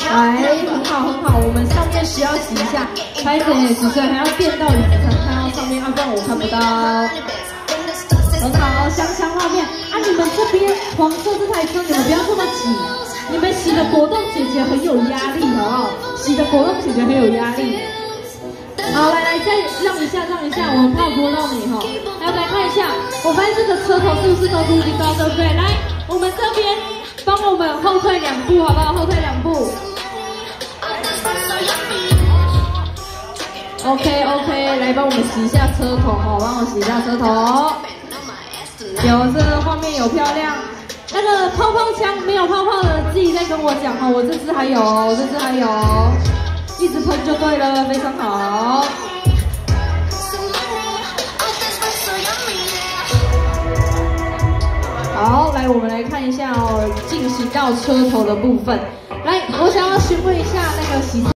来，很好很好，我们上面需要洗一下，拍子也洗，所以还要垫到椅子才看到上面，要不然我看不到。很好，香香画面啊！你们这边黄色这台车，你们不要这么挤，你们洗的果冻姐姐很有压力，好不好？洗的果冻姐姐很有压力。好，来，再让一下，我们怕拖到你哈。来看一下，我发现这个车头是不是都凸起高，对不对？来，我们这边帮我们后退2步，好不好？后退2步。OK， 来帮我们洗一下车头哦，帮我洗一下车头。有这个画面有漂亮，那个泡泡枪没有泡泡的自己再跟我讲哦，我这支还有，一直喷就对了，非常好。好，来我们来看一下哦，进行到车头的部分。来，我想要询问一下那个洗。